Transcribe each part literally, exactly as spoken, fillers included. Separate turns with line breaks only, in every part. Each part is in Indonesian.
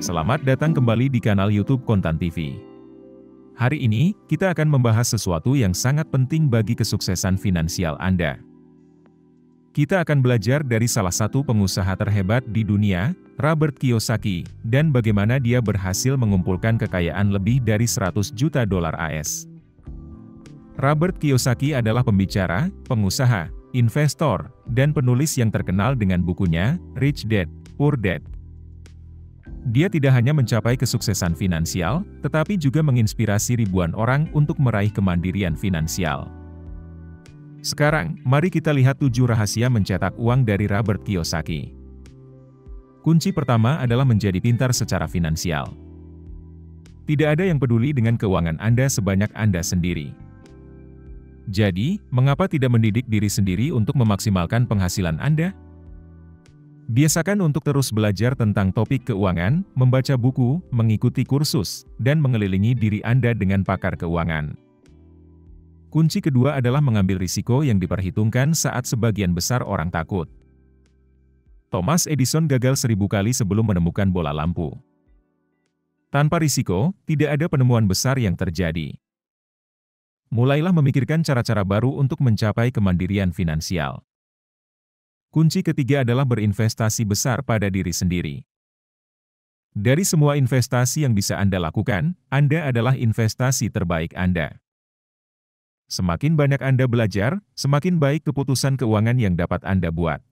Selamat datang kembali di kanal YouTube Kontan T V. Hari ini, kita akan membahas sesuatu yang sangat penting bagi kesuksesan finansial Anda. Kita akan belajar dari salah satu pengusaha terhebat di dunia, Robert Kiyosaki, dan bagaimana dia berhasil mengumpulkan kekayaan lebih dari seratus juta dolar A S. Robert Kiyosaki adalah pembicara, pengusaha, investor, dan penulis yang terkenal dengan bukunya, Rich Dad, Poor Dad. Dia tidak hanya mencapai kesuksesan finansial, tetapi juga menginspirasi ribuan orang untuk meraih kemandirian finansial. Sekarang, mari kita lihat tujuh rahasia mencetak uang dari Robert Kiyosaki. Kunci pertama adalah menjadi pintar secara finansial. Tidak ada yang peduli dengan keuangan Anda sebanyak Anda sendiri. Jadi, mengapa tidak mendidik diri sendiri untuk memaksimalkan penghasilan Anda? Biasakan untuk terus belajar tentang topik keuangan, membaca buku, mengikuti kursus, dan mengelilingi diri Anda dengan pakar keuangan. Kunci kedua adalah mengambil risiko yang diperhitungkan saat sebagian besar orang takut. Thomas Edison gagal seribu kali sebelum menemukan bola lampu. Tanpa risiko, tidak ada penemuan besar yang terjadi. Mulailah memikirkan cara-cara baru untuk mencapai kemandirian finansial. Kunci ketiga adalah berinvestasi besar pada diri sendiri. Dari semua investasi yang bisa Anda lakukan, Anda adalah investasi terbaik Anda. Semakin banyak Anda belajar, semakin baik keputusan keuangan yang dapat Anda buat.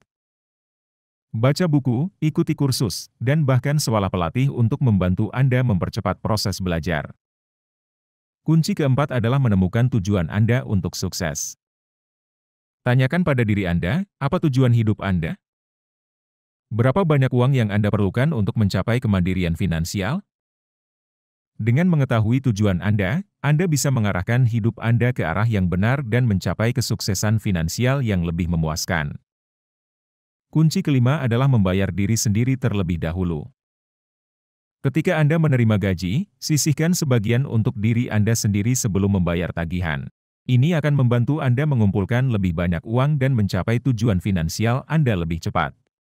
Baca buku, ikuti kursus, dan bahkan sewalah pelatih untuk membantu Anda mempercepat proses belajar. Kunci keempat adalah menemukan tujuan Anda untuk sukses. Tanyakan pada diri Anda, apa tujuan hidup Anda? Berapa banyak uang yang Anda perlukan untuk mencapai kemandirian finansial? Dengan mengetahui tujuan Anda, Anda bisa mengarahkan hidup Anda ke arah yang benar dan mencapai kesuksesan finansial yang lebih memuaskan. Kunci kelima adalah membayar diri sendiri terlebih dahulu. Ketika Anda menerima gaji, sisihkan sebagian untuk diri Anda sendiri sebelum membayar tagihan. Ini akan membantu Anda mengumpulkan lebih banyak uang dan mencapai tujuan finansial Anda lebih cepat.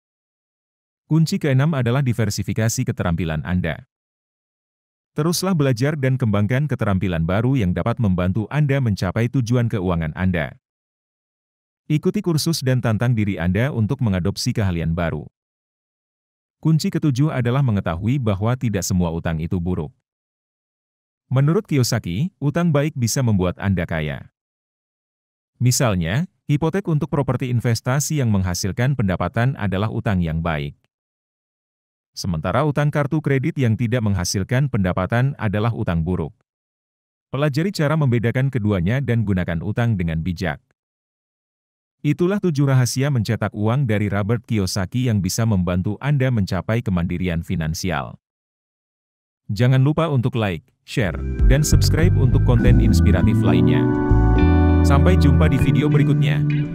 Kunci keenam adalah diversifikasi keterampilan Anda. Teruslah belajar dan kembangkan keterampilan baru yang dapat membantu Anda mencapai tujuan keuangan Anda. Ikuti kursus dan tantang diri Anda untuk mengadopsi keahlian baru. Kunci ketujuh adalah mengetahui bahwa tidak semua utang itu buruk. Menurut Kiyosaki, utang baik bisa membuat Anda kaya. Misalnya, hipotek untuk properti investasi yang menghasilkan pendapatan adalah utang yang baik. Sementara utang kartu kredit yang tidak menghasilkan pendapatan adalah utang buruk. Pelajari cara membedakan keduanya dan gunakan utang dengan bijak. Itulah tujuh rahasia mencetak uang dari Robert Kiyosaki yang bisa membantu Anda mencapai kemandirian finansial. Jangan lupa untuk like, share, dan subscribe untuk konten inspiratif lainnya. Sampai jumpa di video berikutnya.